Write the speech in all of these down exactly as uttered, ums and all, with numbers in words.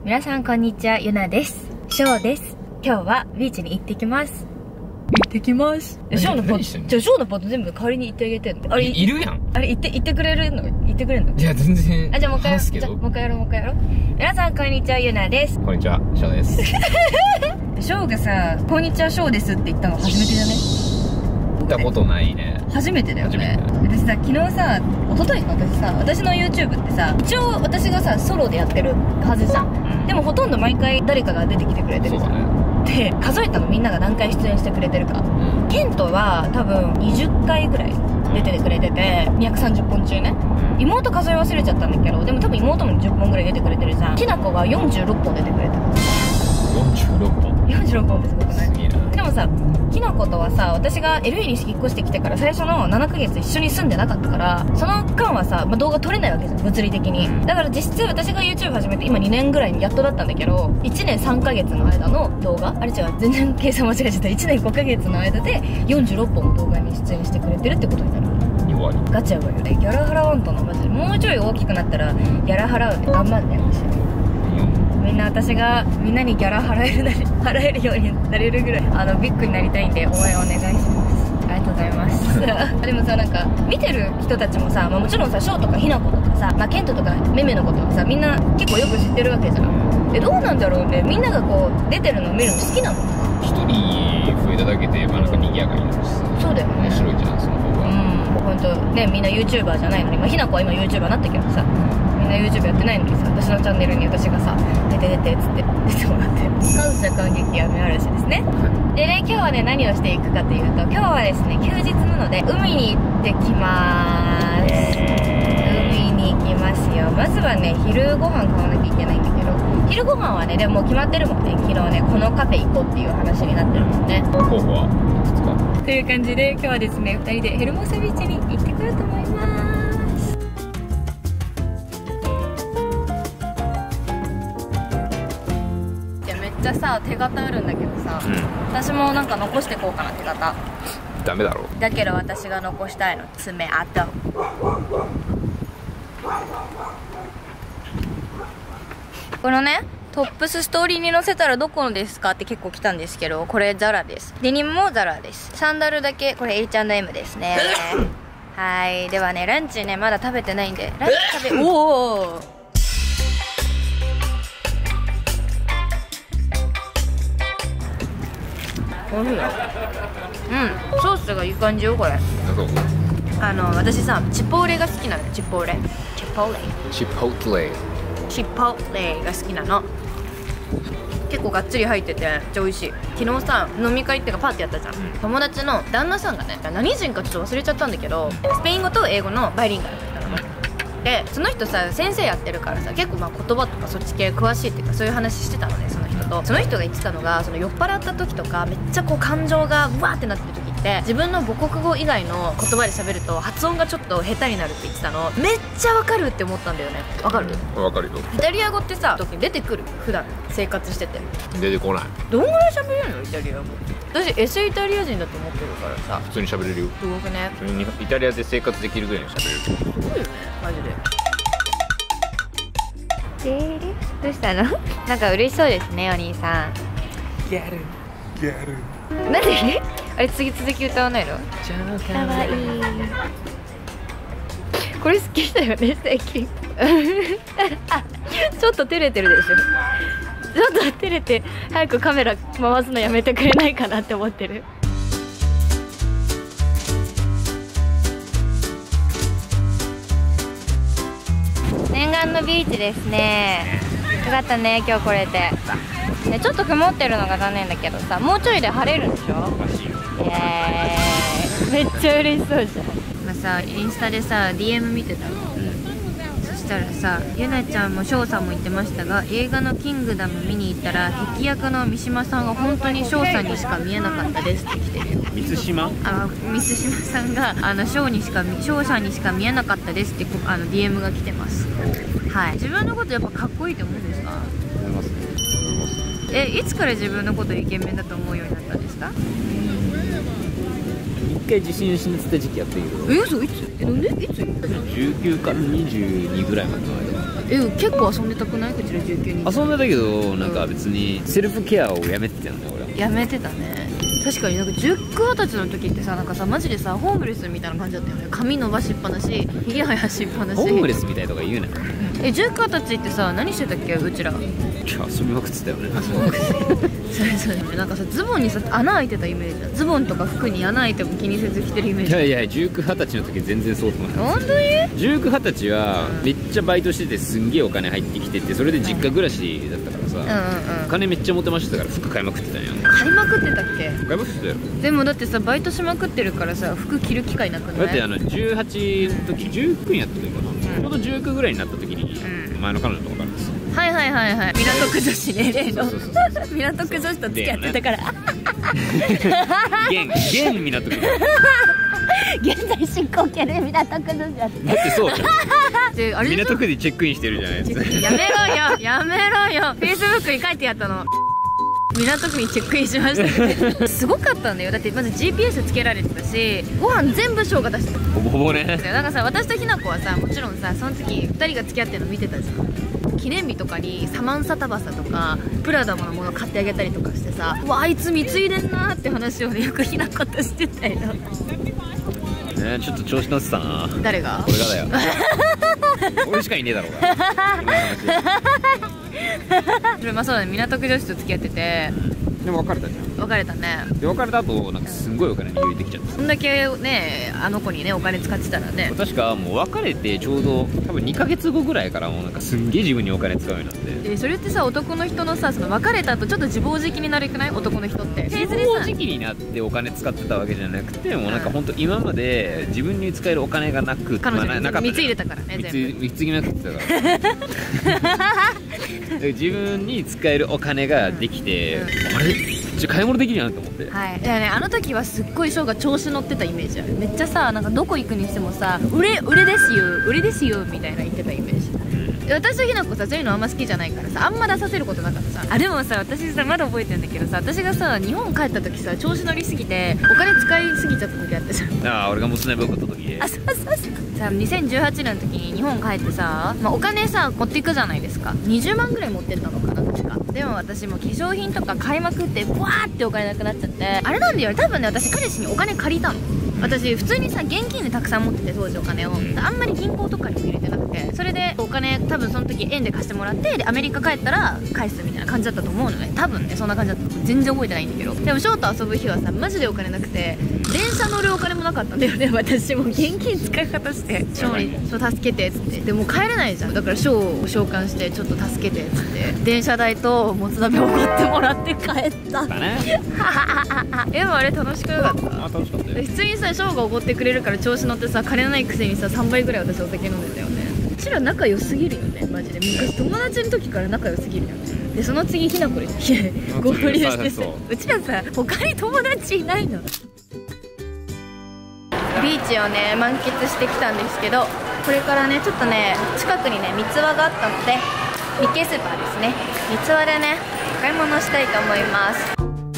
皆さんこんにちは、ゆなです。ショーです。今日はビーチに行ってきます。行ってきます。ショーのポット、じゃあショーのポット全部代わりに行ってあげてんの。あれいるやん。 あれ言って言ってくれるの？言ってくれるの？ いや全然。 あ、じゃあもう一回やろう。 じゃあもう一回やろうもう一回やろう。皆さんこんにちは、ゆなです。 こんにちは、ショーです。 ショーがさ、こんにちはショーですって言ったの初めてじゃね？ 行ったことないね。 初めてだよね。私さ、昨日さ、一昨日か私さ、私の YouTube ってさ、一応私がさ、ソロでやってるはずじゃん。うん、でもほとんど毎回誰かが出てきてくれてるじゃん。そうだね。で、数えたのみんなが何回出演してくれてるか。うん、ケントは多分にじゅっかいぐらい出ててくれてて、にひゃくさんじゅっぽん中ね。妹数え忘れちゃったんだけど、でも多分妹もじゅっぽんぐらい出てくれてるじゃん。きなこがよんじゅうろっぽん出てくれてる。 よんじゅうろっぽん ?よんじゅうろっぽんってすごくない？でもさ、きなことはさ、私が エルエー に引っ越してきてから最初のななかげつ一緒に住んでなかったから、その間はさ、まあ、動画撮れないわけじゃん、物理的に。だから実質私が YouTube 始めて今にねんぐらいにやっとだったんだけど、いちねんさんかげつの間の動画、あれ違う、全然計算間違えちゃった。いちねんごかげつの間でよんじゅうろっぽんの動画に出演してくれてるってことになる。ガチやばいよね。ギャラ払わんとな、マジで。もうちょい大きくなったらギャラ払うね。頑張んね、私。みんな私がみんなにギャラ払えるなり払えるようになれるぐらいあのビッグになりたいんで応援お願いします。ありがとうございますでもさ、なんか見てる人たちもさ、まあ、もちろんさ、ショーとかひなことかさ、まあ、ケントとかメメのことはさ、みんな結構よく知ってるわけじゃん。え、どうなんだろうね。みんながこう出てるのを見るの好きなのかな。 一人増えただけで、まあ、なんか賑やかになるし、 そうだよね。 面白いじゃん、その方が。 うん、ほんとね、みんな YouTuber じゃないのに、まあ、ひなこは今 YouTuber になったけどさ、みんな YouTube やってないのにさ、私のチャンネルに私がさ、出て出てっつって出てもらって、感謝感激雨嵐ですね。でね、今日はね、何をしていくかというと、今日はですね、休日なので海に行ってきまーす。海に行きますよ。まずはね、昼ご飯買わなきゃいけないんだけど、昼ご飯はね、でももう決まってるもんね。昨日ね、このカフェ行こうっていう話になってるもんね。 候補はという感じで、今日はですね、ふたりでヘルモサビーチに行ってくると思います。いや、めっちゃさ、手形あるんだけどさ、うん、私もなんか残してこうかな、手形。 ダメだろ。 だけど私が残したいの、爪痕。このね、トップスストーリーに載せたらどこのですかって結構来たんですけど、これザラです。デニムもザラです。サンダルだけこれ エイチアンドエム ですね。はい。ではね、ランチねまだ食べてないんで、ランチ食べおおおいしいよ。うん、ソースがいい感じよこれ。あの私さ、チポーレが好きなの。チポーレチポーレチポーレチポーレが好きなの。結構がっつり入っててめっちゃ美味しい。昨日さ、飲み会っていうかパーティーやったじゃん、うん、友達の旦那さんがね、何人かちょっと忘れちゃったんだけど、スペイン語と英語のバイリンガルだったの。でその人さ、先生やってるからさ、結構まあ言葉とかそっち系詳しいっていうか、そういう話してたのね、その人と。その人が言ってたのが、その酔っ払った時とかめっちゃこう感情がうわーってなってる時って、自分の母国語以外の言葉で喋ると発音がちょっと下手になるって言ってたの。めっちゃわかるって思ったんだよね。わかる？ わかるよ。 イタリア語ってさ、時出てくる？普段生活してて出てこない。 どんぐらい喋れるのイタリア語？私エセイタリア人だと思ってるからさ。 普通に喋れるよ。 すごくね。 普通にイタリアで生活できるぐらいに喋れる。 すごいよね、マジで。どうしたの？なんか嬉しそうですね、お兄さん。 ギャルギャル。 なんで？あれ次続き歌わないの？かわいい。これ好きだよね、最近。あ、ちょっと照れてるでしょ。ちょっと照れて、早くカメラ回すのやめてくれないかなって思ってる。念願のビーチですね。よかったね、今日来れて。ね、ちょっと曇ってるのが残念だけどさ、もうちょいで晴れるんでしょ。イエーイ、めっちゃ嬉しそうじゃん。今さ、インスタでさ ディーエム 見てたの、うん、そしたらさ、ゆなちゃんも翔さんも言ってましたが、映画のキングダム見に行ったら敵役の三島さんが本当に翔さんにしか見えなかったですって来てるよ。 満島？ あ、満島さんがあの翔にしか翔さんにしか見えなかったですってあの ディーエム が来てます。はい。自分のことやっぱかっこいいと思うんですか？ 思いますね。思います。 え、いつから自分のことイケメンだと思うようになったんですか？ 回自信失ってた時期あったけど。 え、嘘、いつ？え、なんで？いつ？ じゅうきゅうからにじゅうにぐらいまでの間。 え、結構遊んでたくない？こちらじゅうきゅうに遊んでたけど、なんか別にセルフケアをやめてたんだよ俺は。 やめてたね。確かになんかじゅうきゅう、はたちの時ってさ、なんかさ、マジでさ、ホームレスみたいな感じだったよね。髪伸ばしっぱなし、ひげ生やしっぱなし。 ホームレスみたいとか言うなよ。 え、じゅうきゅう、はたちってさ、何してたっけ、うちら。 遊びまくってたよね。 それそれね、なんかさ、ズボンにさ穴開いてたイメージだ。ズボンとか服に穴開いても気にせず着てるイメージ。 いやいや、じゅうきゅう、はたちの時全然そうでもない。 本当に？ じゅうきゅう、はたちはめっちゃバイトしててすんげえお金入ってきてて、それで実家暮らしだったからさ、 うんうんうん、 お金めっちゃ持てましたから服買いまくってたんよ。 買いまくってたっけ？ 買いまくってたよ。 でもだってさ、バイトしまくってるからさ、服着る機会なくない？ だってあのじゅうはちの時、じゅうきゅうにやった時かな、ちょうどじゅうきゅうぐらいになった時に、うん、前の彼女とかからです。 はいはいはいはい、港区女子ね、例のそうそうそうそう港区女子と付き合ってたから現現港区現在進行形で港区女子やってだってそうであれ港区でチェックインしてるじゃないですか。 やめろよやめろよ、フェイスブックに書いてやったの。港区にチェックインしましたねすごかったんだよ。だってまず ジーピーエス つけられてたし、ご飯全部翔が出してた。 ほぼほぼね。 なんかさ、私とひな子はさ、もちろんさ、その時ふたりが付き合ってるの見てたじゃん。記念日とかにサマンサタバサとかプラダのもの買ってあげたりとかしてさ、うわ、あいつ貢いでんなーって話をね、よくひな子としてたよね。ちょっと調子乗ってたな。 誰が？ 俺がだよ俺しかいねえだろうがそれまあそうだね、港区女子と付き合ってて、 でも別れたじゃん。 別れたね。 で別れた後なんかすんごいお金に余裕できちゃって、 そんだけね、あの子にねお金使ってたらね。 確かもう別れてちょうど多分にかげつごぐらいからもうなんかすんげえ自分にお金使うようになって。 え、それってさ、男の人のさ、その別れた後ちょっと自暴自棄になるくない？男の人って自暴自棄になってお金使ってたわけじゃなくて、もうなんか本当今まで自分に使えるお金がなく、 彼女になかった貢いでたからね、全部貢ぎまくってたから自分に使えるお金ができて、うんうん、あれじゃ買い物できるやんと思って。 はい。だからね、あの時はすっごい翔が調子乗ってたイメージある。めっちゃさ、なんかどこ行くにしてもさ、売れ売れですよ売れですよみたいな言ってたイメージ。私とひな子さ、そういうのあんま好きじゃないからさ、あんま出させることなかったさ。あ、でもさ、私さ、まだ覚えてるんだけどさ、私がさ、日本帰った時さ、調子乗りすぎてお金使いすぎちゃった時あったじゃん。 ああ、俺がもつ鍋を買った時。 あ、そうそうそう。さ、にせんじゅうはちねんの時に日本帰ってさ、まあ、お金さ持っていくじゃないですか。にじゅうまんぐらい持ってったのかな、確か。でも私も化粧品とか買いまくってブワーってお金なくなっちゃって、あれなんだよ、多分ね、私彼氏にお金借りたの。私普通にさ、現金でたくさん持ってて、当時お金を、うん、あんまり銀行とかに入れてなくて、それでお金多分その時円で貸してもらって、でアメリカ帰ったら返すみたいな感じだったと思うのね。多分ね、そんな感じだった。全然覚えてないんだけど、でも翔と遊ぶ日はさ、マジでお金なくて、電車乗るお金もなかったんだよね。私も現金使い方して翔に「翔助けて」っつって、でも帰れないじゃん。だから翔を召喚して「ちょっと助けて」っつって電車代ともつ鍋を買ってもらって帰っただねでもあれ楽しくなかった？ あ、楽しかったよ。 普通にさ、翔がおごってくれるから調子乗ってさ、金ないくせにさ、さんばいぐらい私お酒飲んでたよね。うちら仲良すぎるよね、マジで。昔友達の時から仲良すぎるよね。でその次ひな子で合流してさ、うちらさ、他に友達いないの。ビーチをね満喫してきたんですけど、これからねちょっとね近くにね三つ輪があったので、日系スーパーですね、三つ輪でね買い物したいと思います。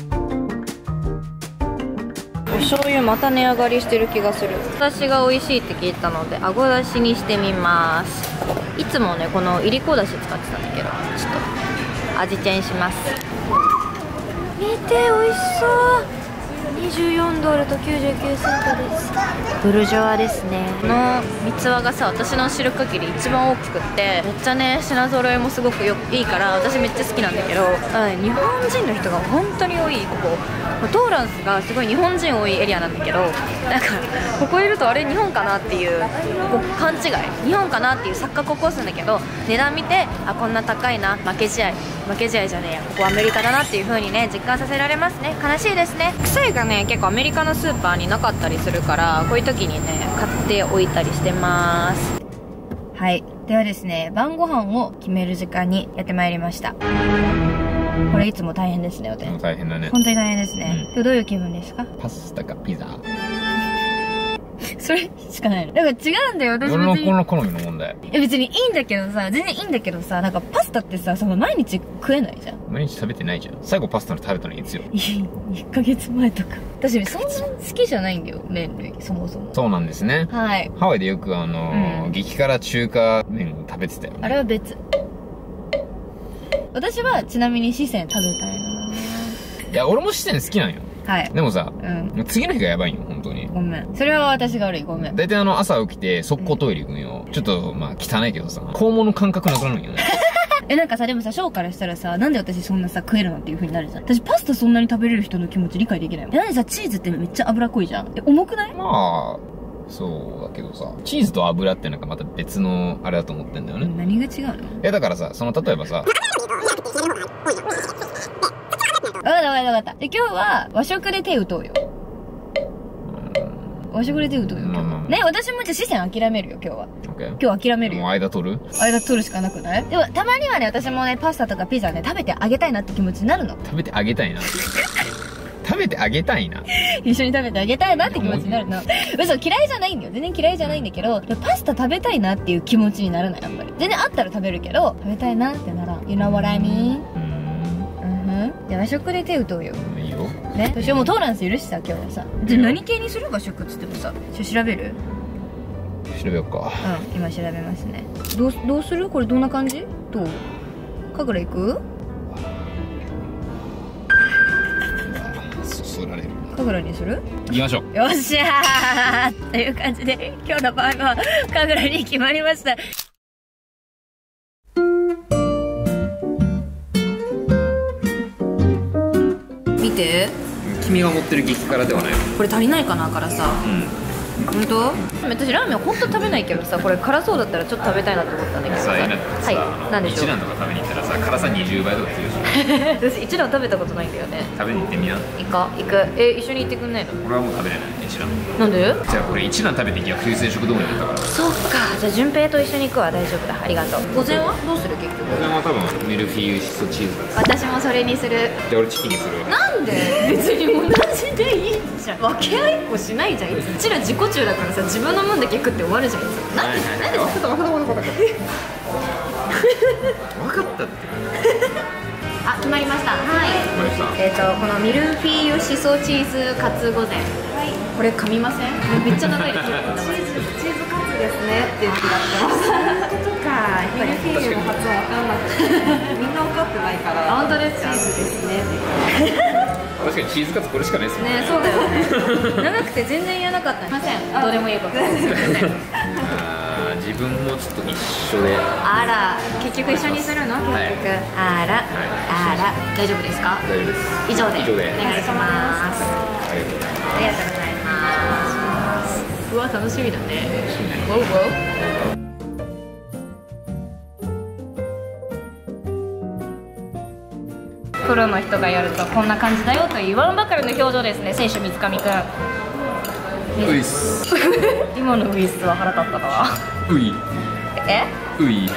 お醤油また値上がりしてる気がする。私が美味しいって聞いたのであごだしにしてみます。いつもねこのいりこだし使ってたんだけど、ちょっと味チェンします。見て、美味しそう。にじゅうよんドルときゅうじゅうきゅうセントです。ブルジョワですね。この三つ輪がさ、私の知る限り一番大きくって、めっちゃね品揃えもすごくよいいから、私めっちゃ好きなんだけど、日本人の人が本当に多い。ここトーランスがすごい日本人多いエリアなんだけど、なんかここいるとあれ日本かなっていうこう勘違い、日本かなっていう錯覚を起こすんだけど、値段見て、あ、こんな高いな、負け試合負け試合じゃねえや、ここアメリカだなっていう風にね実感させられますね。悲しいですね。臭いがね結構アメリカのスーパーになかったりするから、こういう時にね買っておいたりしてます。はい、ではですね、晩ご飯を決める時間にやってまいりました。これいつも大変ですね、おでん。 大変だね。 本当に大変ですね。うん、今日どういう気分ですか？ パスタかピザ。 それしかないの。だから違うんだよ、私別に。 俺のこの好みの問題。 え、別にいいんだけどさ、全然いいんだけどさ、なんかパスタってさ、その毎日食えないじゃん。 毎日食べてないじゃん。最後パスタの食べたのいつよ。 いっかげつまえとか。私そんな好きじゃないんだよ、麺類、そもそも。 そうなんですね。 はい。 ハワイでよくあのーうん、 激辛中華麺を食べてたよね。 あれは別。私はちなみに四川食べたいな。 いや、俺も四川好きなんよ。 はい。 でもさ、 うん。 もう次の日がやばいんよ、本当に。 ごめん。それは私が悪い、ごめん。 だいたいあの、朝起きて、速攻トイレ行くんよ。ちょっと、まあ、汚いけどさ、肛門の感覚なくなるんよね。 え、なんかさ、でもさ、ショーからしたらさ、なんで私そんなさ、食えるのっていう風になるじゃん。私パスタそんなに食べれる人の気持ち理解できないもん。え、なんでさ、チーズってめっちゃ脂っこいじゃん。え、重くない？ まあ、そうだけどさ、チーズと油ってなんかまた別のあれだと思ってんだよね。 何が違うの？ え、だからさ、その、例えばさ、 わかったわかったわかった。で、今日は和食で手打とうよ。和食で手打とうよ。 まあまあまあね、私もじゃあ四川諦めるよ、今日は。 オッケー。 今日諦めるもうよ。 間取る？ 間取るしかなくない？でも、たまにはね、私もね、パスタとかピザね、食べてあげたいなって気持ちになるの。 食べてあげたいな。食べてあげたいな。 一緒に食べてあげたいなって気持ちになるの。嘘、嫌いじゃないんだよ。全然嫌いじゃないんだけど、パスタ食べたいなっていう気持ちになるの、やっぱり。全然あったら食べるけど、食べたいなってなら、You know what I mean? うーん。 うんふん。じゃあ和食で手打とうよ。 いいよ。 ね。私もうトーランスいるしさ、今日はさ。じゃあ何系にする和食っつってもさ、ちょ調べる？ 調べようか。 うん、今調べますね。どう、どうする？これどんな感じ？どう？かぐら行く？ そそられる。 かぐらにする？ 行きましょう。 よっしゃーという感じで、今日の晩はかぐらに決まりました。見て。 君が持ってる激辛ではない。 これ足りないかなからさ。 うん。 本当？私ラーメンほんと食べないけどさ、これ辛そうだったらちょっと食べたいなと思ったんだけどさ。 さ、えなってさ、 はい。なんでしょう。 一蘭とか食べに行ったらさ、辛さにじゅうばいとかするでしょ。 私一蘭食べたことないんだよね。 食べに行ってみな。 行か行く。え、一緒に行ってくんないの？ 俺はもう食べれない、一蘭。 なんで？ じゃあこれ一蘭食べて逆流性食道炎だったから。 そっか。じゃあ順平と一緒に行くわ。大丈夫だ。ありがとう。午前はどうする結局？ これは多分ミルフィーユシソチーズだ。 私もそれにする。 じゃあ俺チキンにする。 なんで？別に同じでいいじゃん。分け合いっこしないじゃん。いつうちら自己中だからさ、自分のもんだけ食って終わるじゃん。いつもなんで？なんで？ 分かった分かった分かった分かった分かったって。 あ、決まりました。はい。 決まりました。 えっとこのミルフィーユシソチーズカツ御膳。はい。これ噛みません？めっちゃ長いです。チーズカツですねって言ってやってます。そういうことか。ミルフィーユの発音わかんなくて。みんな分かってないから。本当ですか？チーズですねって言って。 確かにチーズカツこれしかないですもんね。 ね、そうだよね。長くて全然言えなかった。すいません。どうでもいいこと。すいません。 あー、自分もちょっと一緒で。 あら、結局一緒にするの？結局。 はいあら、あら、大丈夫ですか？ 大丈夫です。 以上で。 以上でお願いします。 ありがとうございます。 ありがとうございます。うわ、楽しみだね。ウォウウォウ。プロの人がやるとこんな感じだよと言わんばかりの表情ですね、選手水上くん。 ういっす。 今のウイスは腹立ったな。 うい。 え？ うい。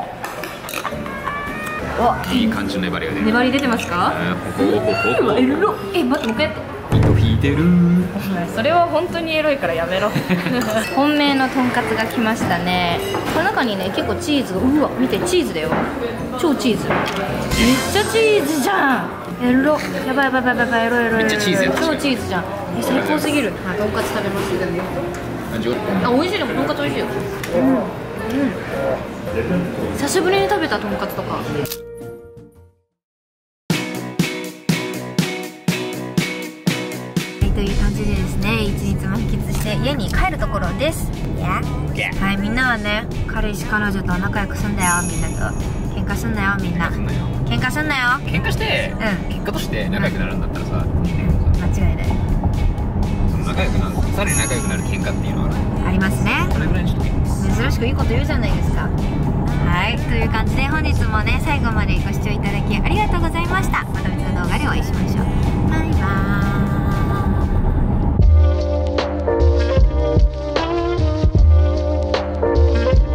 お、 いい感じの粘りが出る。 粘り出てますか？ ほほほほほ。 エロ。え、待って、もう一回やって。 糸引いてる。 それは本当にエロいからやめろ。本命のとんかつが来ましたね。この中にね、結構チーズが、うわ、見て、チーズだよ。超チーズ。めっちゃチーズじゃん。エロ。やばいやばいやばいやばい、エロエロエロ。 めっちゃチーズやった。 超チーズじゃん。え、最高すぎる。はい、とんかつ食べます。 味は？ あ、美味しい。でもとんかつ美味しいよ。うん。うん。久しぶりに食べたとんかつとか。という感じでですね、一日満喫して家に帰るところです。はい、みんなはね、彼氏彼女と仲良くすんだよ。みんなと喧嘩すんなよ。みんな喧嘩すんなよ。 喧嘩して、 うん、 結果として仲良くなるんだったらさ、 間違いない。 その仲良くなる、さらに仲良くなる喧嘩っていうのはありますね。 これぐらいにしとけ。 珍しくいいこと言うじゃないですか。はい、という感じで本日もね、最後までご視聴いただきありがとうございました。また別の動画でお会いしましょう。バイバイ。